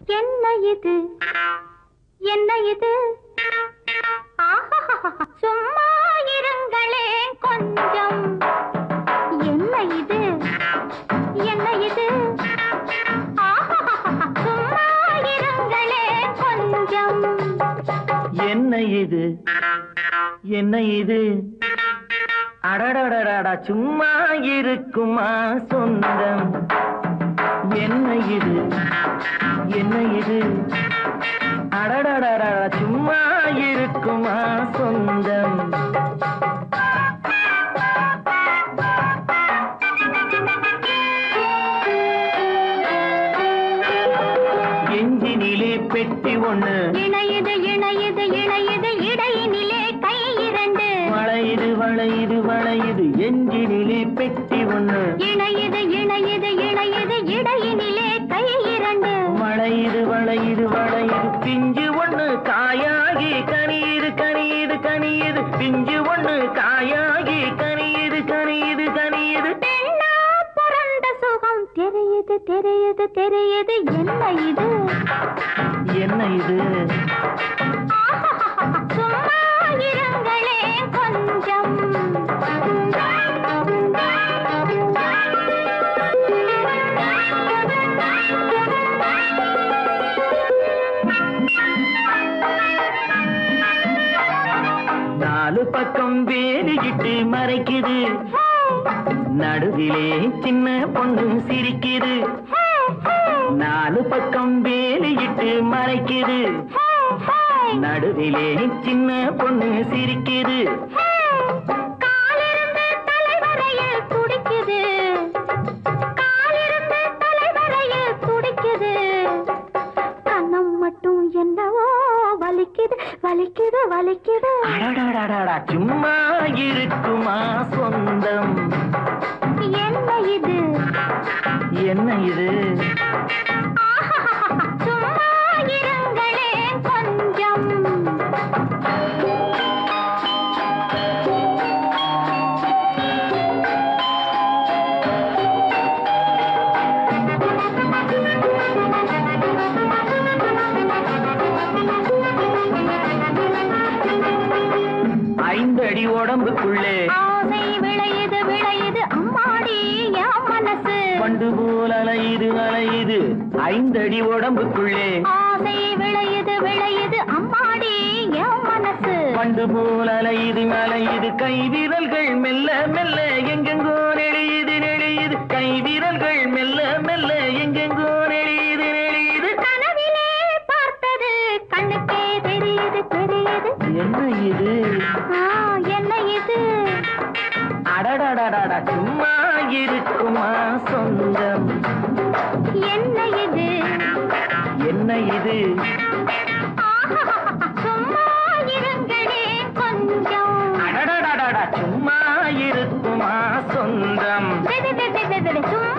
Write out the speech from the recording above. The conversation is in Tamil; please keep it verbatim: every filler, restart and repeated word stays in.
என்ன இது என்ன இது சும்மா இருங்களே கொஞ்சம் என்ன இது என்ன இது சும்மா இருங்களே கொஞ்சம் என்ன இது என்ன இது அடடடடா சும்மா இருக்குமா சொந்தம் என்ன இது என்ன இது அடடடடா சும்மா இருக்குமா சொந்தம் எஞ்சினிலே பெட்டி ஒண்ணு இணையது இணையது இணையது இடையினிலே கை இரண்டு வளையுது வளையுது வளையுது எஞ்சினிலே பெட்டி ஒண்ணு இணையது இணையது இணையது இடையினிலே கை இரண்டு வளையுது வளையுது வளையுது பிஞ்சு ஒண்ணு காயாகி கனியுது கனியுது கனியுது பிஞ்சு ஒண்ணு காயாகி கனியுது கனியுது கனியுது பெண்ணா பிறந்த சுகம் தெரியுது தெரியுது தெரியுது என்ன இது என்ன இது சும்மா இருங்களே கொஞ்சம் நாலு பக்கம் வேலிக்கிட்டு மறைக்குது நடுவிலே சின்ன பொண்ணு சிரிக்குது நாலு பக்கம் வேலிக்கிட்டு மறைக்குது நடுவிலே சின்ன பொண்ணு சிரிக்குது காலிருந்து தலைவரையில் துடிக்குது காலிருந்து தலைவரையில் துடிக்குது கண்ணம் மட்டும் என்னவோ வலிக்குது வலிக்குது வலிக்குது அடடடடடா சும்மா இருக்குமா சொந்தம் என்ன இது என்ன இது சும்மா இருங்களே கொஞ்சம் ஐந்தடி உடம்புக்குள்ளே ஆசை விளையுது விளையுது அம்மாடி என் மனசு பண்டு போல் அலையுது அலையுது ஐந்தடி உடம்புக்குள்ளே ஆசை விளையுது விளையுது அம்மாடி என் மனசு பண்டு போல் அலையுது அலையுது கை விரல்கள் மெல்ல மெல்ல எங்கெங்கோ நெளியுது நெளியுது கை விரல்கள் மெல்ல மெல்ல எங்கெங்கோ நெளியுது நெளியுது கனவிலே பார்த்தது கண்ணுக்கே தெரியுது தெரியுது என்ன இது ஆ, என்ன இது அடடடடடா சும்மா இருக்குமா சொந்தம் என்ன இது என்ன இது சும்மா இருங்களே கொஞ்சம் அடடடடடா சும்மா இருக்குமா சொந்தம் சும்மா